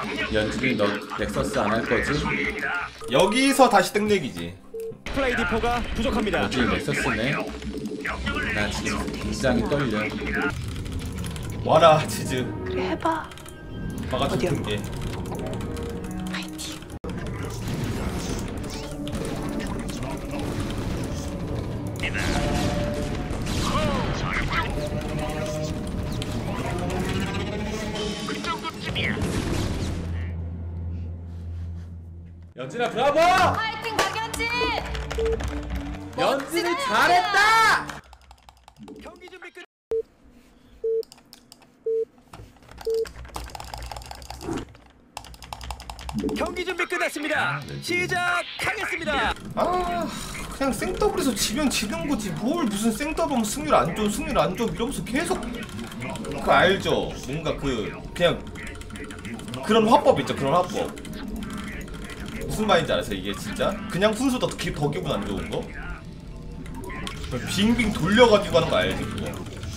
연준이 너 넥서스 안 할 거지? 여기서 다시 땡내기지. 플레이 디포가 부족합니다. 연준이 넥서스네. 나 지금 굉장히 떨려. 와라 치즈. 그래 해봐. 막아줄 어디야? 게. 파이팅. 연준아 브라보! 파이팅 박연진. 연준이 잘했다! 경기 준비 끝. 경기 준비 끝났습니다. 시작하겠습니다. 아 그냥 생더블에서 지면 지는 거지. 뭘 무슨 생더블 승률 안 줘, 승률 안 줘 이러면서 계속 그거 알죠? 뭔가 그냥 그런 화법 있죠, 그런 화법. 무슨 말인지 알아서 이게 진짜 그냥 순수다 더 기분 안 좋은 거. 빙빙 돌려가지고 하는 거 알지 그거?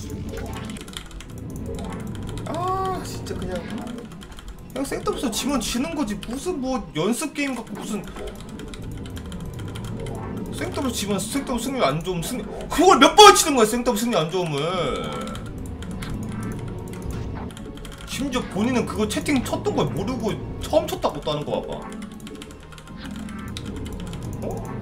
아 진짜 그냥 생더블에서 지면 지는 거지. 무슨 뭐 연습 게임 갖고 무슨 생더블 지면 생더블 승률 안 좋으면 그걸 몇 번 치는 거야. 생더블 승률 안 좋으면 심지어 본인은 그거 채팅 쳤던 걸 모르고 처음 쳤다고 또 하는 거 봐봐. 어?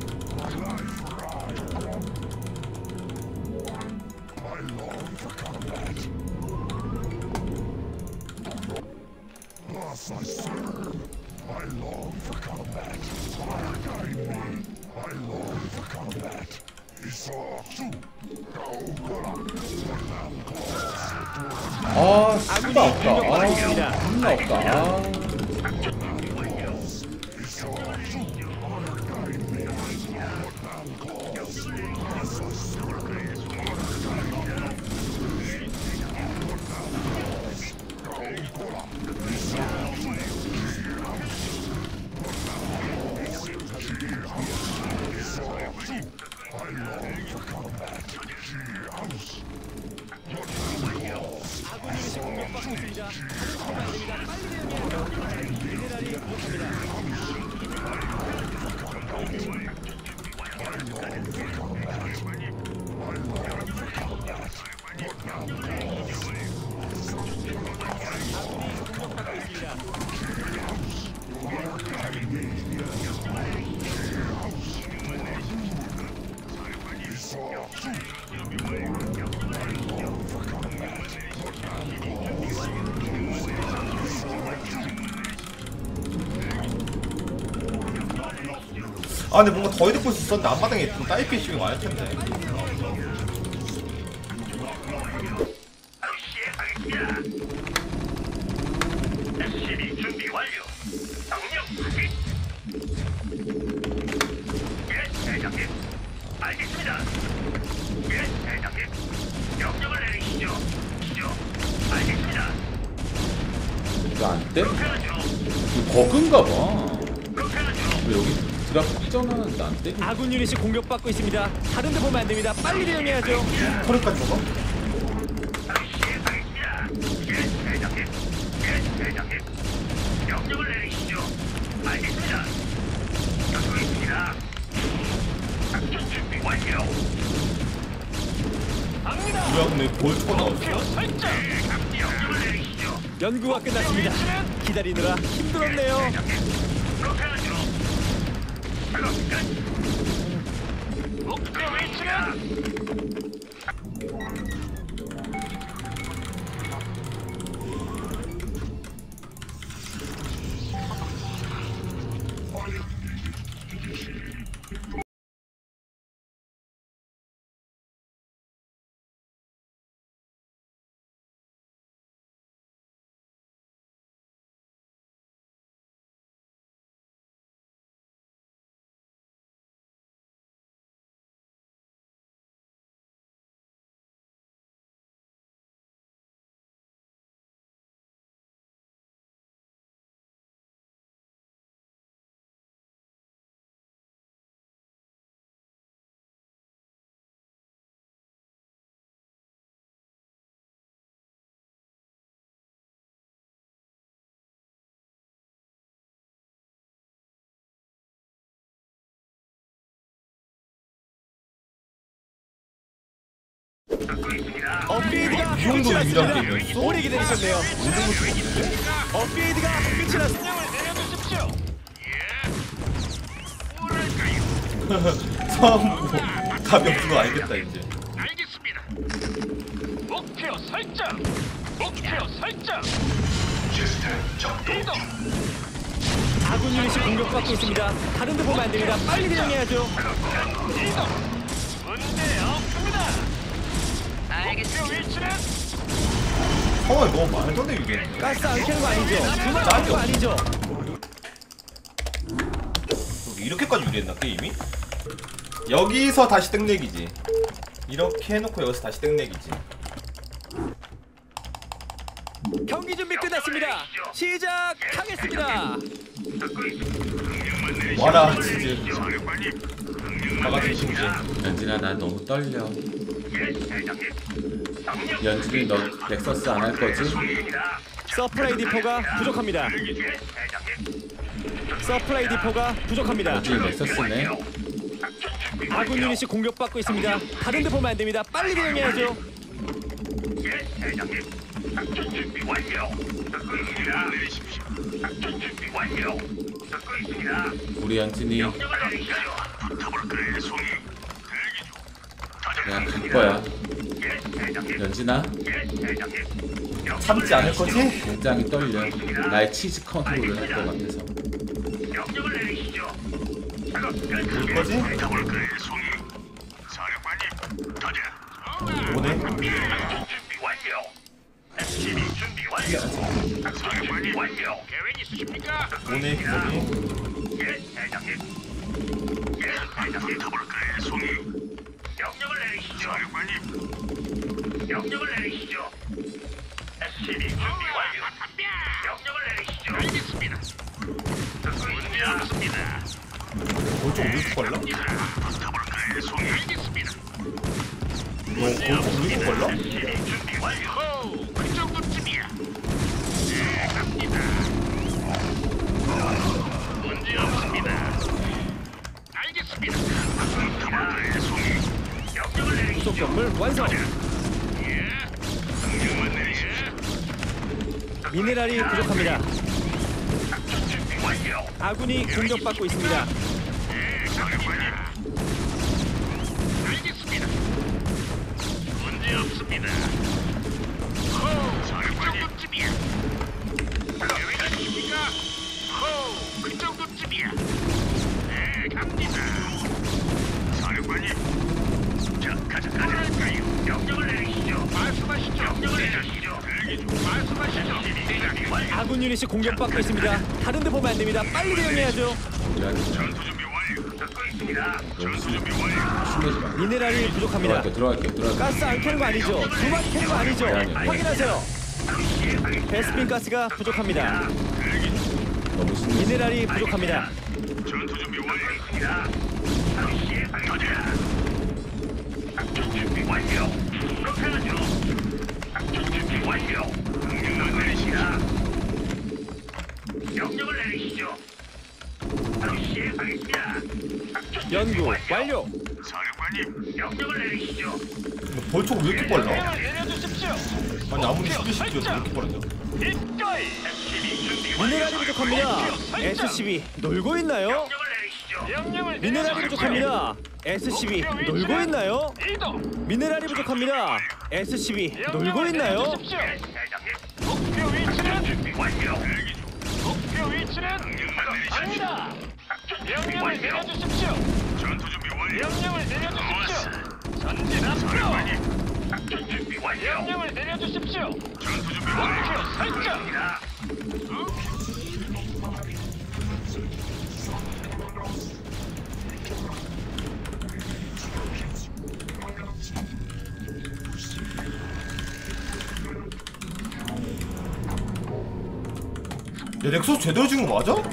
아 진짜 없다. 공격받고 아 있습니다. 존나 없다. 아. 아 근데 뭔가 더 해볼 수 있었는데 앞바닥에 좀 딸피 슈이 많을 텐데. SCB 준비 완료. 명령 확인. 예, 대장님. 알겠습니다. 예, 대장님. 명령을 내리시죠. 알겠습니다. 이거 안 돼? 그렇게 하죠. 이거 버그인가 봐. 그렇게 하죠. 왜 여기 드랍 삐져나왔는데 안 때리냐? 아군 유닛이 공격받고 있습니다. 다른 데 보면 안 됩니다. 빨리 대응해야죠. 털까지 먹어? 시행하겠습니다. 예, 대장님. 예, 대장님. 명령을 내리시죠. 알겠습니다. 듣고 있습니다. 작전 준비 완료. 갑니다. 뭐야 근데 볼트가 나왔어? 설정. 명령을 내리시죠. 연구가 끝났습니다. 기다리느라 힘들었네요. 그렇게 하죠. 작업 끝. 목표 위치는 업그레이드가 이 정도로 끝이 유리한 났습니다. 게임이었어? 오래 기다리셨네요. 업그레이드가 끝이 났습니다. 내려주십시오. 사람고 답이 없는 거 알겠다 이제. 알겠습니다. 목표 설정. 목표 설정. 이동. 아군 유닛이 공격받고 있습니다. 다른 데 보면 안 됩니다. 빨리 대응해야죠. 이동. 문제 없습니다. 목표 위치는 상황이 너무 말도 안 되게 이게. 가스 안 켜는 거 아니죠? 그만 켜는 거 아니죠? 이렇게까지 유리했나 게임이? 여기서 다시 땡내기지. 이렇게 해놓고 여기서 다시 땡내기지. 경기 준비 끝났습니다. 시작하겠습니다. 와라 치즈. 막아주신 게. 연진아 나 너무 떨려. 연진이 너 넥서스 안 할 거지? 서플라이 디포가 부족합니다. 서플라이 디포가 부족합니다. 연진이 넥서스네. 아군 유닛이 공격받고 있습니다. 다른 데 보면 안 됩니다. 빨리 대응해야죠. 작전 준비 완료. 듣고 있습니다. 내리십시오. 작전 준비 완료. 듣고 있습니다. 우리 연진이 명령을 내리시죠. 붙어볼까요, 송이? 대기 중. 내가 갈 거야. 연진아 참지 않을 거지? 굉장히 떨려. 나의 치즈 컨트롤을 할 것 같아서. 명령을 내리시죠. 올 거지? 붙어볼까요, 송이? 사령관님, 가자. 오네. 작전 준비 완료. SCV 준비 완료. 작전 준비 완료. 계획 있으십니까? 오네. 오네. 예, 대장님. 예, 대장님. 붙어볼까요, 송이? 명령을 내리시죠. 사령관님. 명령을 내리시죠. SCV 준비 완료. 명령을 내리시죠. 알겠습니다. 문제 없습니다. 골좀 왜 이렇게 빨라? 붙어볼까요, 송이? 알겠습니다. 너 골좀 왜 이렇게 빨라? SCV 준비 완료. 호, 그 정도쯤이야. 네, 갑니다. 문제 없습니다. 알겠습니다. 붙어볼까요, 송이? 명령을 내리시죠. 부속 건물 완성. 명령만 내리십시오. 미네랄이 부족합니다. 작전 준비 완료. 아군이 공격받고 있습니다. 네, 사령관님. 알겠습니다. 문제 없습니다. 호, 사령관님. 그 정도쯤이야. 계획 있으십니까? 호, 그 정도쯤이야. 네, 갑니다. 사령관님. 자, 가자. 뭐랄까요? 명령을 내리시죠. 말씀하시죠. 명령을 내리시죠. 대기 중. 말씀하시죠. 대장님 완료. 아군 유닛이 공격받고 있습니다. 다른 데 보면 안 됩니다. 빨리 대응해야죠. 우리 연진 전투 준비 완료. 듣고 있습니다. 전투 준비 완료. 숨내지 마. 미네랄이 부족합니다. 들어갈게. 가스 안 켜는 거 아니죠? 두번 켜는 거 아니죠? 확인하세요. 베스핀 가스가 부족합니다. 너무 숨내지 마. 미네랄이 부족합니다. 전투 준비 완료. 가자. 작전 준비 완료. 그렇게 하죠. 작전 준비 완료. 명령을 내리시다. 명령을 내리시죠. 바로 시행하겠습니다. 작전 준비 연구 완료. 사령관님, 명령을 내리시죠. 벌초가 왜 이렇게 빨라? 명령을 내려주십시오. 아니 아무리 12시 뛰어도 왜 이렇게 빠르냐? 이거이. SCV 준비 완료. 미네랄이 부족합니다. SCB 놀고 있나요? 명령을 내리시죠. 명령을 미네랄이 부족합니다. SCB 놀고 있나요? 이동. 미네랄이 부족합니다. SCB 놀고 있나요? 목표 위치는 준비 완료. 목표 위치는 갑니다. 명령을 내려주십시오. 전투 준비 완료. 명령을 내려주십시오. 전진 앞으로. 작전 준비 완료. 명령을 내려주십시오. 전투 준비 완료. 목표 설정. 야 넥서스 제대로 지은 거 맞아?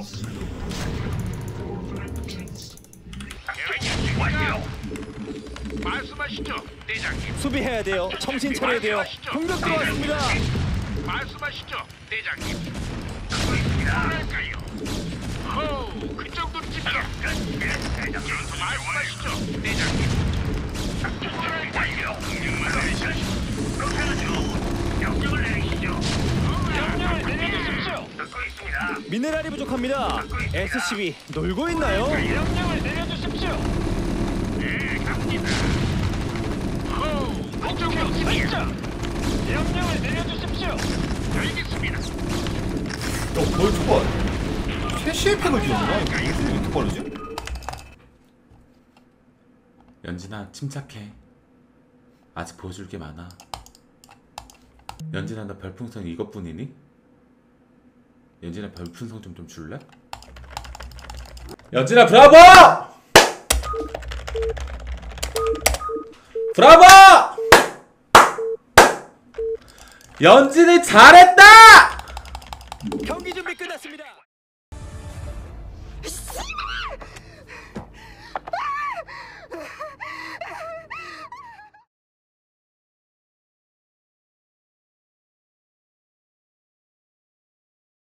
계획 준비 완료. 말씀하시죠, 대장님. 수비해야 돼요. 정신 차려야 돼요. 공격 들어왔습니다. 말씀하시죠, 대장님. 듣고 있습니다. 뭐랄까요? 호우, 그 정도쯤이야. 대장님, 말씀하시죠, 대장님. 작전 완료. 명령을 내리시죠. 명령을 내리시죠. 명령을 내려주십시오. 듣고 있습니다. 미네랄이 부족합니다. SCB 놀고 있나요? 명령을 내려주십시오. 네, 갑니다. 호우, 그쪽으로 진짜. 명령을 내려주십시오. 알겠습니다. 벌초가 최시의 팩을 지었나? 이거 왜 이렇게 빠르지? 연진아 침착해. 아직 보여줄 게 많아. 연진아 너 별풍선 이것뿐이니? 연진아 별풍선 좀 줄래? 연진아 브라보! 브라보! 연진이 잘했다! 경기 준비 끝났습니다.